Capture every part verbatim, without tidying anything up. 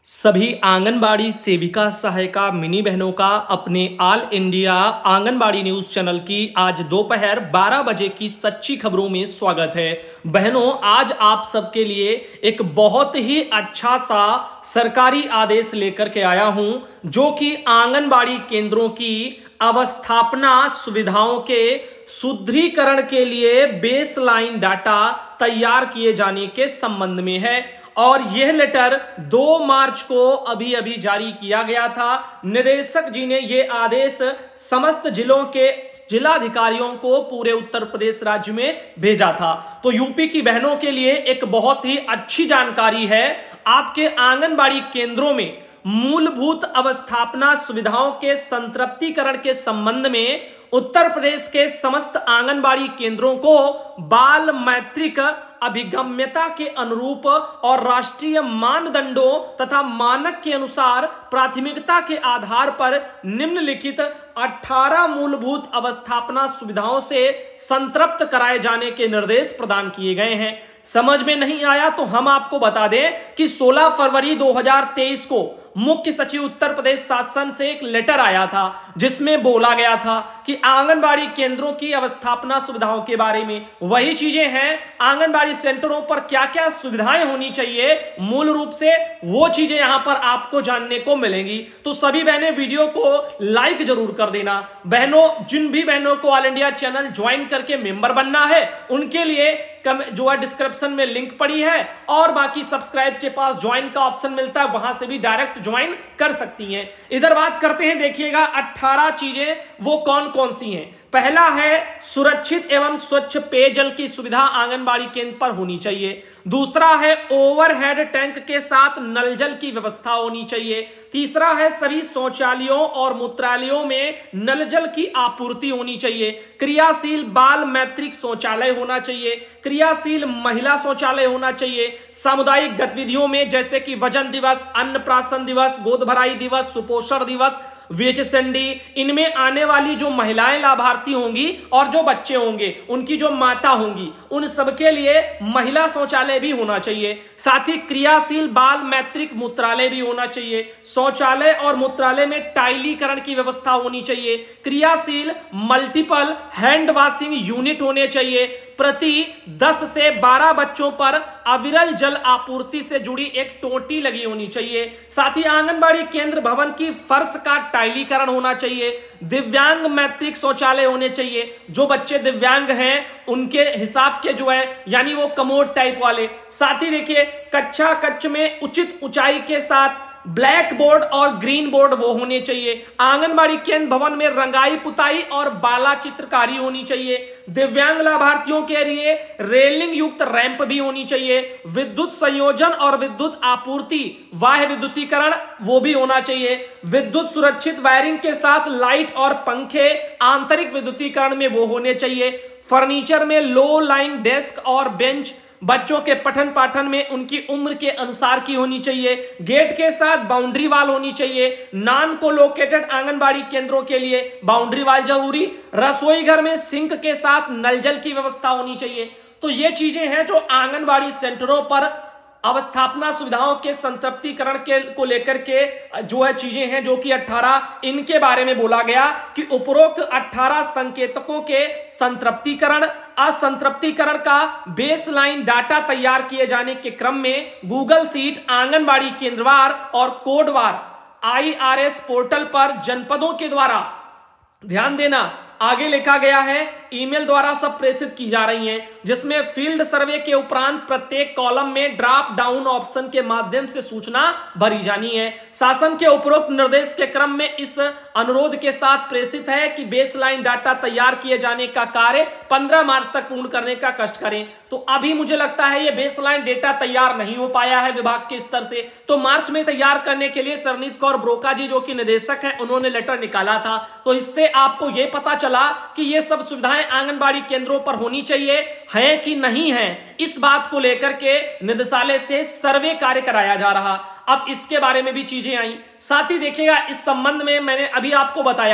सभी आंगनबाड़ी सेविका सहायिका मिनी बहनों का अपने all India anganwadi news channel की आज दोपहर बारह बजे की सच्ची खबरों में स्वागत है। बहनों, आज आप सबके लिए एक बहुत ही अच्छा सा सरकारी आदेश लेकर के आया हूं, जो कि आंगनबाड़ी केंद्रों की अवस्थापना सुविधाओं के सुदृढ़ीकरण के लिए बेसलाइन डाटा तैयार किए जाने के संबंध में है। और यह लेटर दो मार्च को अभी अभी जारी किया गया था। निदेशक जी ने यह आदेश समस्त जिलों के जिलाधिकारियों को पूरे उत्तर प्रदेश राज्य में भेजा था। तो यूपी की बहनों के लिए एक बहुत ही अच्छी जानकारी है। आपके आंगनबाड़ी केंद्रों में मूलभूत अवस्थापना सुविधाओं के संतृप्तिकरण के संबंध में उत्तर प्रदेश के समस्त आंगनबाड़ी केंद्रों को बाल मैत्रिक अभिगम्यता के अनुरूप और राष्ट्रीय मानदंडों तथा मानक के अनुसार प्राथमिकता के आधार पर निम्नलिखित अठारह मूलभूत अवस्थापना सुविधाओं से संतृप्त कराए जाने के निर्देश प्रदान किए गए हैं। समझ में नहीं आया तो हम आपको बता दें कि सोलह फरवरी दो हज़ार तेईस को मुख्य सचिव उत्तर प्रदेश शासन से एक लेटर आया था, जिसमें बोला गया था कि आंगनबाड़ी केंद्रों की अवस्थापना सुविधाओं के बारे में वही चीजें हैं। आंगनबाड़ी सेंटरों पर क्या क्या सुविधाएं होनी चाहिए, मूल रूप से वो चीजें यहां पर आपको जानने को मिलेंगी। तो सभी बहनें वीडियो को लाइक जरूर कर देना। बहनों, जिन भी बहनों को ऑल इंडिया चैनल ज्वाइन करके मेंबर बनना है, उनके लिए कम जो है डिस्क्रिप्शन में लिंक पड़ी है, और बाकी सब्सक्राइब के पास ज्वाइन का ऑप्शन मिलता है, वहां से भी डायरेक्ट ज्वाइन कर सकती हैं। इधर बात करते हैं, देखिएगा अठारह चीजें वो कौन कौन सी हैं। पहला है सुरक्षित एवं स्वच्छ पेयजल की सुविधा आंगनबाड़ी केंद्र पर होनी चाहिए। दूसरा है ओवरहेड टैंक के साथ नल जल की व्यवस्था होनी चाहिए। तीसरा है सभी शौचालयों और मूत्रालयों में नल जल की आपूर्ति होनी चाहिए। क्रियाशील बाल मैत्रिक शौचालय होना चाहिए। क्रियाशील महिला शौचालय होना चाहिए। सामुदायिक गतिविधियों में जैसे कि वजन दिवस, अन्नप्राशन दिवस, गोद भराई दिवस, सुपोषण दिवस, वीएचएसएनडी, इनमें आने वाली जो महिलाएं लाभार्थी होंगी और जो बच्चे होंगे, उनकी जो माता होंगी, उन सबके लिए महिला शौचालय भी होना चाहिए। साथ ही क्रियाशील बाल मैत्रिक मूत्रालय भी होना चाहिए। शौचालय और मूत्रालय में टाइलीकरण की व्यवस्था होनी चाहिए। क्रियाशील मल्टीपल हैंड वॉशिंग यूनिट होने चाहिए। प्रति दस से बारह बच्चों पर अविरल जल आपूर्ति से जुड़ी एक टोटी लगी होनी चाहिए। साथ ही आंगनबाड़ी केंद्र भवन की फर्श का टाइलीकरण होना चाहिए। दिव्यांग मैत्रिक शौचालय होने चाहिए। जो बच्चे दिव्यांग हैं उनके हिसाब के जो है, यानी वो कमोड टाइप वाले। साथ ही देखिए, कक्षा कक्ष में उचित ऊंचाई के साथ ब्लैक बोर्ड और ग्रीन बोर्ड वो होने चाहिए। आंगनबाड़ी केंद्र भवन में रंगाई पुताई और बाला चित्रकारी होनी चाहिए। दिव्यांग लाभार्थियों के लिए रेलिंग युक्त रैंप भी होनी चाहिए। विद्युत संयोजन और विद्युत आपूर्ति बाह्य विद्युतीकरण वो भी होना चाहिए। विद्युत सुरक्षित वायरिंग के साथ लाइट और पंखे आंतरिक विद्युतीकरण में वो होने चाहिए। फर्नीचर में लो लाइन डेस्क और बेंच बच्चों के पठन पाठन में उनकी उम्र के अनुसार की होनी चाहिए। गेट के साथ बाउंड्री वाल होनी चाहिए। नॉन कोलोकेटेड आंगनबाड़ी केंद्रों के लिए बाउंड्री वाल जरूरी। रसोई घर में सिंक के साथ नल जल की व्यवस्था होनी चाहिए। तो ये चीजें हैं जो आंगनबाड़ी सेंटरों पर अवस्थापना सुविधाओं के संतृप्तिकरण के को लेकर के जो है चीजें हैं, जो कि अठारह, इनके बारे में बोला गया कि उपरोक्त अठारह संकेतकों के संतृप्तिकरण असंतृप्तिकरण का बेसलाइन डाटा तैयार किए जाने के क्रम में गूगल सीट आंगनबाड़ी केंद्रवार और कोडवार आईआरएस पोर्टल पर जनपदों के द्वारा, ध्यान देना, आगे लिखा गया है, ईमेल द्वारा सब प्रेषित की जा रही हैं, जिसमें फील्ड सर्वे के उपरांत प्रत्येक कॉलम में ड्रॉप डाउन ऑप्शन के माध्यम से सूचना भरी जानी है। शासन के उपरोक्त निर्देश के क्रम में इस अनुरोध के साथ प्रेषित है कि बेसलाइन डाटा तैयार किए जाने का कार्य पंद्रह मार्च तक पूर्ण करने का कष्ट करें। तो अभी मुझे लगता है ये बेसलाइन डेटा तैयार नहीं हो पाया है विभाग के स्तर से, तो मार्च में तैयार करने के लिए सरनीत कौर ब्रोका जी, जो कि निदेशक हैं, उन्होंने लेटर निकाला था। तो इससे आपको यह पता चला कि ये सब सुविधाएं आंगनबाड़ी केंद्रों पर होनी चाहिए है कि नहीं है। इस बात को लेकर के निदेशालय से सर्वे कार्य कराया जा रहा। अब इसके बारे में भी चीजें आई। साथ ही देखिएगा, इस संबंध में मैंने अभी आपको बताया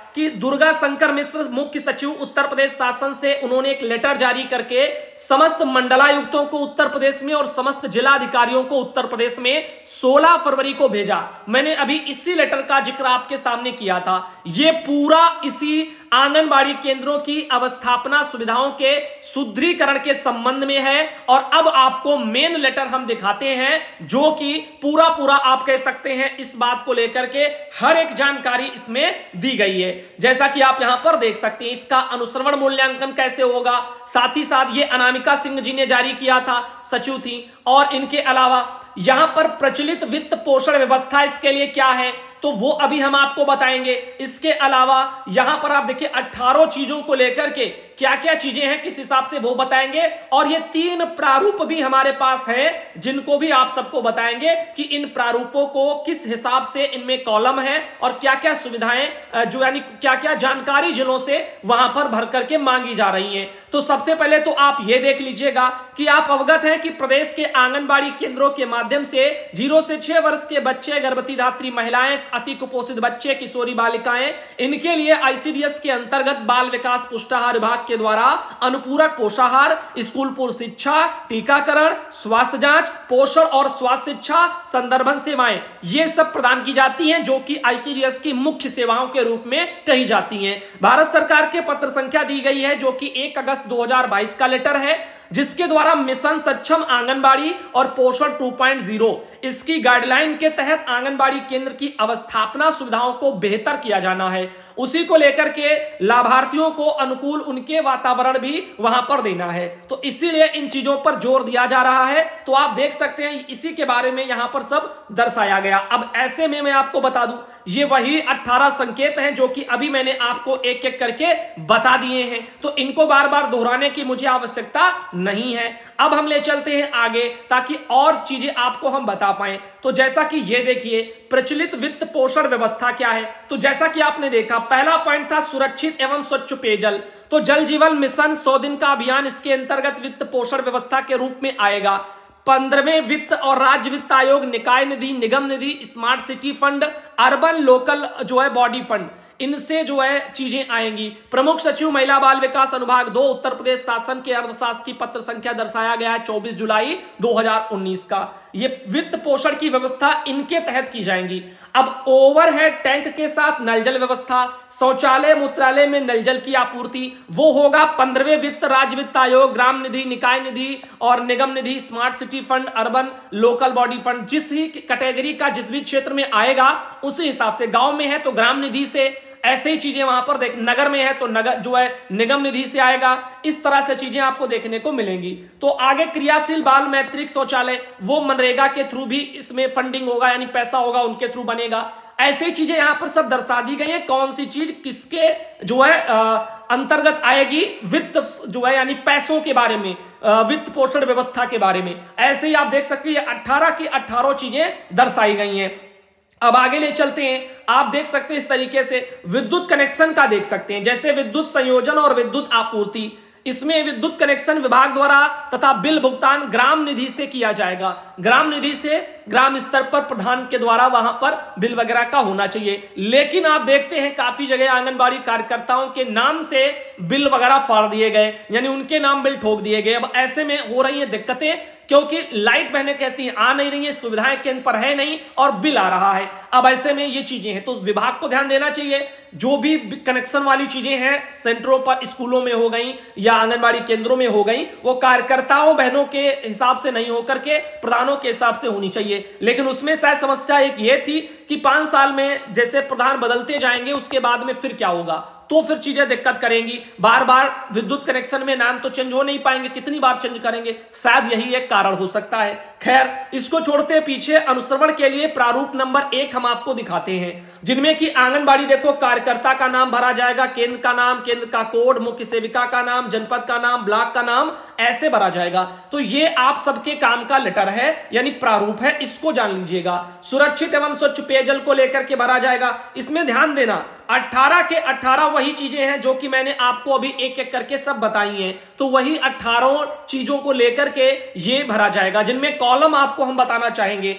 कि दुर्गा शंकर मिश्र मुख्य सचिव उत्तर प्रदेश शासन से उन्होंने एक लेटर जारी करके समस्त मंडलायुक्तों को उत्तर प्रदेश में और समस्त जिला अधिकारियों को उत्तर प्रदेश में सोलह फरवरी को भेजा। मैंने अभी इसी लेटर का जिक्र आपके सामने किया था। यह पूरा इसी आंगनबाड़ी केंद्रों की अवस्थापना सुविधाओं के सुदृढ़ीकरण के संबंध में है। और अब आपको मेन लेटर हम दिखाते हैं जो कि पूरा पूरा आप कह सकते हैं इस बात को लेकर के हर एक जानकारी इसमें दी गई है। जैसा कि आप यहां पर देख सकते हैं, इसका अनुश्रवण मूल्यांकन कैसे होगा, साथ ही साथ ये अनामिका सिंह जी ने जारी किया था, सचिव थी। और इनके अलावा यहां पर प्रचलित वित्त पोषण व्यवस्था इसके लिए क्या है तो वो अभी हम आपको बताएंगे। इसके अलावा यहां पर आप देखिए अठारह चीजों को लेकर के क्या क्या चीजें हैं किस हिसाब से वो बताएंगे। और ये तीन प्रारूप भी हमारे पास हैं जिनको भी आप सबको बताएंगे कि इन प्रारूपों को किस हिसाब से इनमें कॉलम है और क्या क्या सुविधाएं जो यानी क्या क्या जानकारी जिलों से वहां पर भर करके मांगी जा रही हैं। तो सबसे पहले तो आप ये देख लीजिएगा कि आप अवगत हैं कि प्रदेश के आंगनबाड़ी केंद्रों के माध्यम से जीरो से छह वर्ष के बच्चे, गर्भवती धात्री महिलाएं, अति कुपोषित बच्चे, किशोरी बालिकाएं, इनके लिए आईसीडीएस के अंतर्गत बाल विकास पुष्टाहार विभाग के द्वारा अनुपूरक पोषाहार, स्कूल पूर्व शिक्षा, टीकाकरण, स्वास्थ्य जांच, पोषण और स्वास्थ्य शिक्षा संदर्भन सेवाएं ये सब प्रदान की जाती हैं जो कि आईसीडीएस की मुख्य सेवाओं के रूप में कही जाती हैं। भारत सरकार के पत्र संख्या दी गई है जो कि एक अगस्त दो हजार बाईस का लेटर है जिसके द्वारा मिशन सक्षम आंगनबाड़ी और पोषण टू पॉइंट ज़ीरो इसकी गाइडलाइन के तहत आंगनबाड़ी केंद्र की अवस्थापना सुविधाओं को बेहतर किया जाना है। उसी को लेकर के लाभार्थियों को अनुकूल उनके वातावरण भी वहां पर देना है। तो इसीलिए इन चीजों पर जोर दिया जा रहा है। तो आप देख सकते हैं इसी के बारे में यहां पर सब दर्शाया गया। अब ऐसे में मैं आपको बता दूं ये वही अठारह संकेत हैं जो कि अभी मैंने आपको एक एक करके बता दिए हैं। तो इनको बार बार दोहराने की मुझे आवश्यकता नहीं है। अब हम ले चलते हैं आगे ताकि और चीजें आपको हम बता पाएं। तो जैसा कि ये देखिए प्रचलित वित्त पोषण व्यवस्था क्या है। तो जैसा कि आपने देखा पहला पॉइंट था सुरक्षित एवं स्वच्छ पेयजल। तो जल जीवन मिशन सौ दिन का अभियान इसके अंतर्गत वित्त पोषण व्यवस्था के रूप में आएगा। पंद्रहवें वित्त और राज्य वित्त आयोग, निकाय निधि, निगम निधि, smart city fund, urban local जो है बॉडी फंड, इनसे जो है चीजें आएंगी। प्रमुख सचिव महिला बाल विकास अनुभाग दो उत्तर प्रदेश शासन के अर्धशासकीय पत्र संख्या दर्शाया गया है चौबीस जुलाई दो हजार उन्नीस का। ये वित्त पोषण की व्यवस्था इनके तहत की जाएंगी। अब ओवरहेड टैंक के साथ नल जल व्यवस्था, शौचालय मूत्रालय में नल जल की आपूर्ति वो होगा पंद्रहवें वित्त, राज्य वित्त आयोग, ग्राम निधि, निकाय निधि और निगम निधि, smart city fund, urban local body fund. जिस ही कैटेगरी का जिस भी क्षेत्र में आएगा उसी हिसाब से, गांव में है तो ग्राम निधि से, ऐसे ही चीजें वहां पर देख, नगर में है तो नगर जो है निगम निधि से आएगा। इस तरह से चीजें आपको देखने को मिलेंगी। तो आगे क्रियाशील बाल मैत्रिक शौचालय वो मनरेगा के थ्रू भी इसमें फंडिंग होगा यानी पैसा होगा उनके थ्रू बनेगा। ऐसे चीजें यहां पर सब दर्शा दी गई है कौन सी चीज किसके जो है अंतर्गत आएगी, वित्त जो है यानी पैसों के बारे में, वित्त पोषण व्यवस्था के बारे में। ऐसे ही आप देख सकते हैं अठारह की अठारह चीजें दर्शाई गई हैं। अब आगे ले चलते हैं। आप देख सकते हैं इस तरीके से विद्युत कनेक्शन का देख सकते हैं, जैसे विद्युत संयोजन और विद्युत आपूर्ति। इसमें विद्युत कनेक्शन विभाग द्वारा तथा बिल भुगतान ग्राम निधि से किया जाएगा। ग्राम निधि से ग्राम स्तर पर प्रधान के द्वारा वहां पर बिल वगैरह का होना चाहिए। लेकिन आप देखते हैं काफी जगह आंगनबाड़ी कार्यकर्ताओं के नाम से बिल वगैरह फाड़ दिए गए, यानी उनके नाम बिल ठोक दिए गए। अब ऐसे में हो रही है दिक्कतें क्योंकि लाइट बहने कहती हैं आ नहीं रही है, सुविधाएं केंद्र पर है नहीं और बिल आ रहा है। अब ऐसे में ये चीजें हैं तो विभाग को ध्यान देना चाहिए। जो भी कनेक्शन वाली चीजें हैं सेंटरों पर, स्कूलों में हो गई या आंगनबाड़ी केंद्रों में हो गई, वो कार्यकर्ताओं बहनों के हिसाब से नहीं होकर के प्रधानों के हिसाब से होनी चाहिए। लेकिन उसमें शायद समस्या एक ये थी कि पांच साल में जैसे प्रधान बदलते जाएंगे उसके बाद में फिर क्या होगा, तो फिर चीजें दिक्कत करेंगी। बार बार विद्युत कनेक्शन में नाम तो चेंज हो नहीं पाएंगे, कितनी बार चेंज करेंगे, शायद यही एक कारण हो सकता है। खैर इसको छोड़ते पीछे अनुश्रवण के लिए प्रारूप नंबर एक हम आपको दिखाते हैं, जिनमें कि आंगनबाड़ी देखो कार्यकर्ता का नाम भरा जाएगा, केंद्र का नाम, केंद्र का कोड, मुख्य सेविका का नाम, जनपद का नाम, ब्लॉक का नाम, ऐसे भरा जाएगा। तो ये आप सबके काम का लेटर है यानी प्रारूप है, इसको जान लीजिएगा। सुरक्षित एवं स्वच्छ पेयजल को लेकर के भरा जाएगा। इसमें ध्यान देना अठारह के अठारह वही चीजें हैं जो कि मैंने आपको अभी एक एक करके सब बताई हैं। तो वही अठारह चीजों को लेकर के ये भरा जाएगा, जिनमें कॉलम आपको हम बताना चाहेंगे।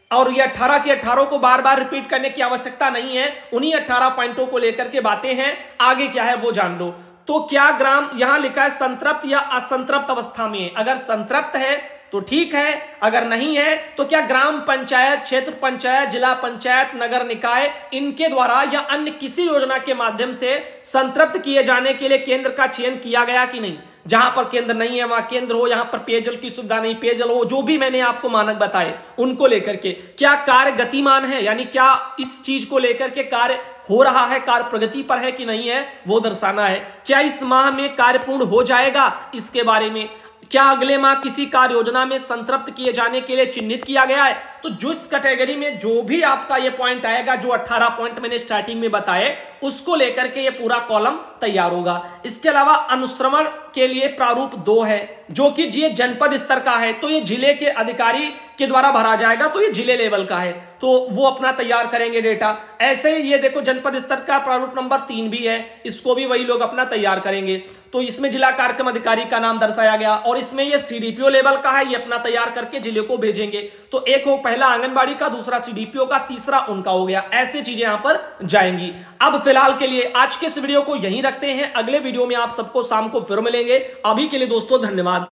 और ये अठारह के अठारह को बार बार रिपीट करने की आवश्यकता नहीं है, उन्हीं अठारह पॉइंटों को लेकर के बातें हैं। आगे क्या है वो जान लो। तो क्या ग्राम, यहां लिखा है संतृप्त या असंतृप्त अवस्था में, अगर संतृप्त है तो ठीक है, अगर नहीं है तो क्या ग्राम पंचायत, क्षेत्र पंचायत, जिला पंचायत, नगर निकाय, इनके द्वारा या अन्य किसी योजना के माध्यम से संतृप्त किए जाने के लिए केंद्र का चयन किया गया कि नहीं। जहां पर केंद्र नहीं है वहां केंद्र हो, यहां पर पेयजल की सुविधा नहीं पेयजल हो, जो भी मैंने आपको मानक बताए उनको लेकर के क्या कार्य गतिमान है, यानी क्या इस चीज को लेकर के कार्य हो रहा है, कार्य प्रगति पर है कि नहीं है वो दर्शाना है। क्या इस माह में कार्य पूर्ण हो जाएगा, इसके बारे में। क्या अगले माह किसी कार्य योजना में संतृप्त किए जाने के लिए चिन्हित किया गया है। तो जो इस कैटेगरी में जो भी आपका ये पॉइंट आएगा, जो अठारह पॉइंट मैंने स्टार्टिंग में बताए, उसको लेकर के ये पूरा कॉलम तैयार होगा। इसके अलावा अनुश्रवण के लिए प्रारूप दो है, जो कि ये जनपद स्तर का है, तो ये जिले के अधिकारी के द्वारा भरा जाएगा, तो ये जिले लेवल का है, तो वो अपना तैयार करेंगे डेटा। ऐसे ही ये देखो जनपद स्तर का प्रारूप नंबर तीन भी है, इसको भी वही लोग अपना तैयार करेंगे। तो इसमें जिला कार्यक्रम अधिकारी का नाम दर्शाया गया, और इसमें ये सीडीपीओ लेवल का है, ये अपना तैयार करके जिले को भेजेंगे। तो एक हो पहला आंगनबाड़ी का, दूसरा सीडीपीओ का, तीसरा उनका हो गया। ऐसे चीजें यहां पर जाएंगी। अब फिलहाल के लिए आज के इस वीडियो को यहीं रखते हैं, अगले वीडियो में आप सबको शाम को फिर मिलेंगे। अभी के लिए दोस्तों धन्यवाद।